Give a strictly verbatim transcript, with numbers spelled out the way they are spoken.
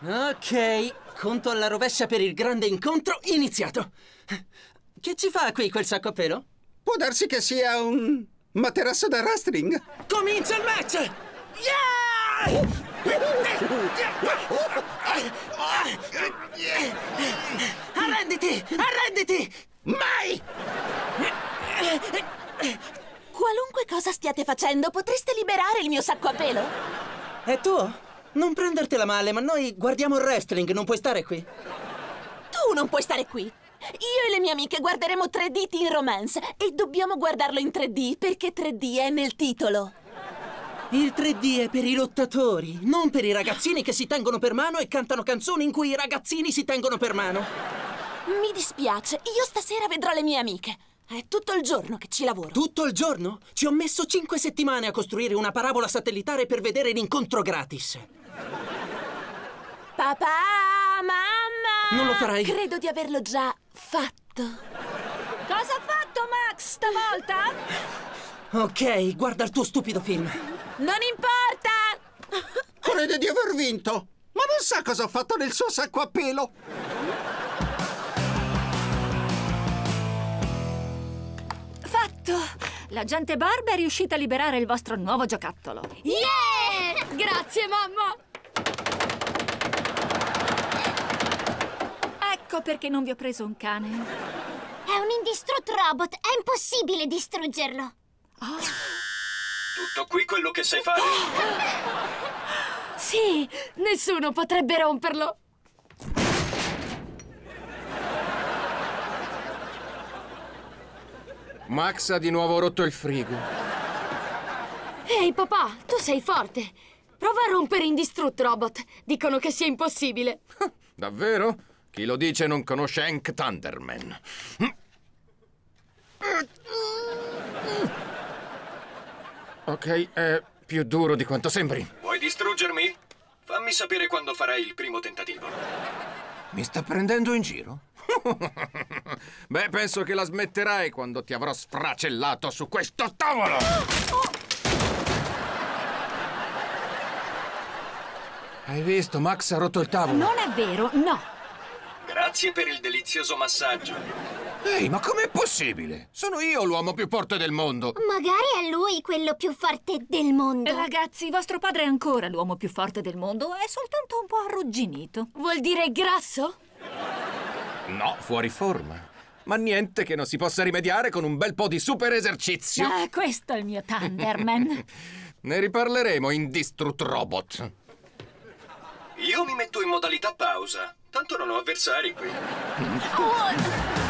Ok, conto alla rovescia per il grande incontro iniziato. Che ci fa qui quel sacco a pelo? Può darsi che sia un materasso da wrestling. Comincia il match! Yeah! Arrenditi! Arrenditi! Mai! Qualunque cosa stiate facendo, potreste liberare il mio sacco a pelo? È tuo? Non prendertela male, ma noi guardiamo il wrestling, non puoi stare qui. Tu non puoi stare qui. Io e le mie amiche guarderemo tre D Teen Romance e dobbiamo guardarlo in tre D perché tre D è nel titolo. Il tre D è per i lottatori, non per i ragazzini che si tengono per mano e cantano canzoni in cui i ragazzini si tengono per mano. Mi dispiace, io stasera vedrò le mie amiche. È tutto il giorno che ci lavoro. Tutto il giorno? Ci ho messo cinque settimane a costruire una parabola satellitare per vedere l'incontro gratis. Papà, mamma! Non lo farai? Credo di averlo già fatto. Cosa ha fatto Max stavolta? Ok, guarda il tuo stupido film. Non importa! Crede di aver vinto, ma non sa cosa ho fatto nel suo sacco a pelo. Fatto! L'agente Barb è riuscita a liberare il vostro nuovo giocattolo. Yeah! Grazie, mamma! Ecco perché non vi ho preso un cane. È un indistrutto robot, è impossibile distruggerlo. Oh. Tutto qui quello che sai fare? Sì, nessuno potrebbe romperlo. Max ha di nuovo rotto il frigo. Ehi, papà, tu sei forte. Prova a rompere Indistrutto Robot. Dicono che sia impossibile. Davvero? Chi lo dice non conosce Hank Thunderman. Ok, è più duro di quanto sembri. Vuoi distruggermi? Fammi sapere quando farai il primo tentativo. Mi sta prendendo in giro? Beh, penso che la smetterai quando ti avrò sfracellato su questo tavolo! Oh. Hai visto? Max ha rotto il tavolo. Non è vero, no. Grazie per il delizioso massaggio. Ehi, ma com'è possibile? Sono io l'uomo più forte del mondo. Magari è lui quello più forte del mondo. Ragazzi, vostro padre è ancora l'uomo più forte del mondo, è soltanto un po' arrugginito. Vuol dire grasso? No, fuori forma. Ma niente che non si possa rimediare con un bel po' di super esercizio. Ah, questo è il mio Thunderman. Ne riparleremo in Distrut Robot. Io mi metto in modalità pausa. Tanto non ho avversari qui. Oh.